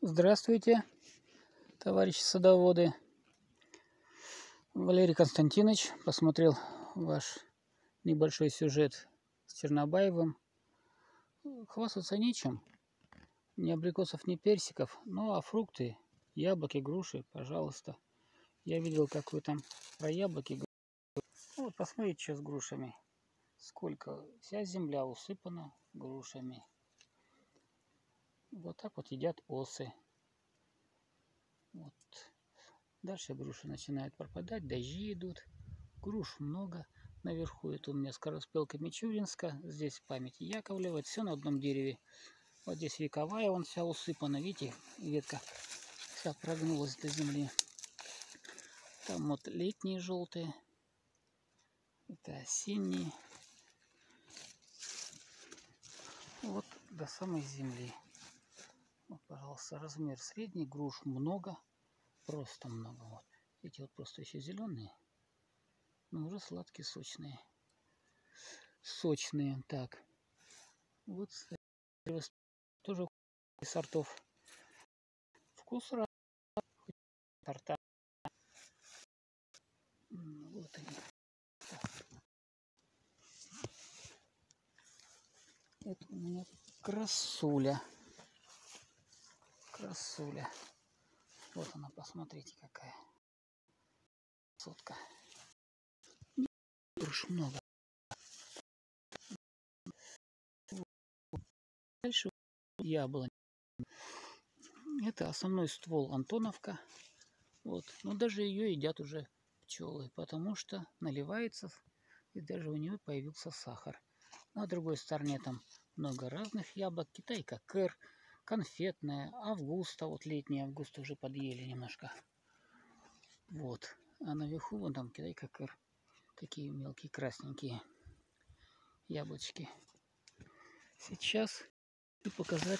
Здравствуйте, товарищи садоводы. Валерий Константинович посмотрел ваш небольшой сюжет с Чернобаевым. Хвастаться нечем. Ни абрикосов, ни персиков. Ну а фрукты, яблоки, груши, пожалуйста. Я видел, как вы там про яблоки говорили. Ну, вот посмотрите, что с грушами. Сколько. Вся земля усыпана грушами. Вот так вот едят осы. Вот. Дальше груши начинают пропадать, дожди идут, груш много. Наверху это у меня скороспелка Мичуринска, здесь память Яковлева, все на одном дереве. Вот здесь вековая, он вся усыпана, видите, ветка вся прогнулась до земли. Там вот летние желтые, это осенние. Вот до самой земли. Вот, пожалуйста, размер средний, груш много, просто много. Вот. Эти вот просто еще зеленые. Но уже сладкие, сочные. Сочные. Так. Вот тоже сортов. Вкус разный. Торта. Вот они. Это у меня красуля. Красуля. Вот она, посмотрите, какая. Сотка. Груш много. Дальше яблонь. Это основной ствол Антоновка. Вот. Но даже ее едят уже пчелы, потому что наливается, и даже у нее появился сахар. На другой стороне там много разных яблок. Китайка Кэр, конфетная, Августа, вот летняя Августа уже подъели немножко. Вот. А наверху вон там Китайка Кэр. Такие мелкие красненькие яблочки. Сейчас хочу показать.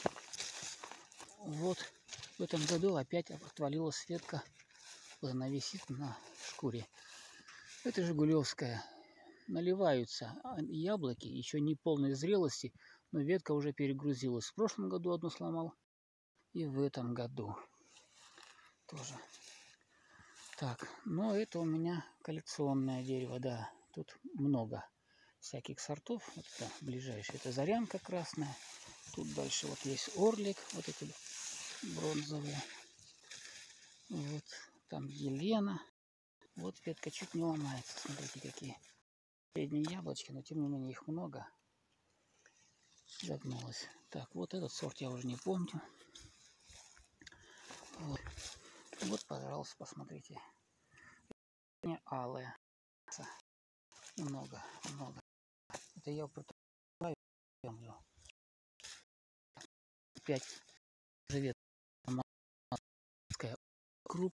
Вот в этом году опять отвалилась ветка. Вот она висит на шкуре. Это жигулевская. Наливаются яблоки, еще не полной зрелости, но ветка уже перегрузилась. В прошлом году одну сломал, и в этом году тоже. Так, но это у меня коллекционное дерево, да. Тут много всяких сортов. Вот это ближайшее, это Зарянка красная. Тут дальше вот есть Орлик, вот эти бронзовые. Вот там Елена. Вот ветка чуть не ломается, смотрите какие. Средние яблочки, но тем не менее их много. Загнулась. Так, вот этот сорт я уже не помню. Вот, вот пожалуйста, посмотрите. Алая. Много, много. Это я протираю. Опять живет круп.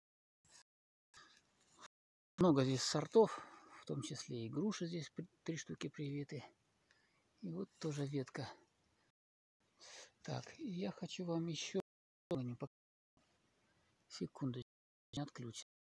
Много здесь сортов, в том числе и груши здесь 3 штуки привиты. И вот тоже ветка. Так, я хочу вам еще секунду не отключить.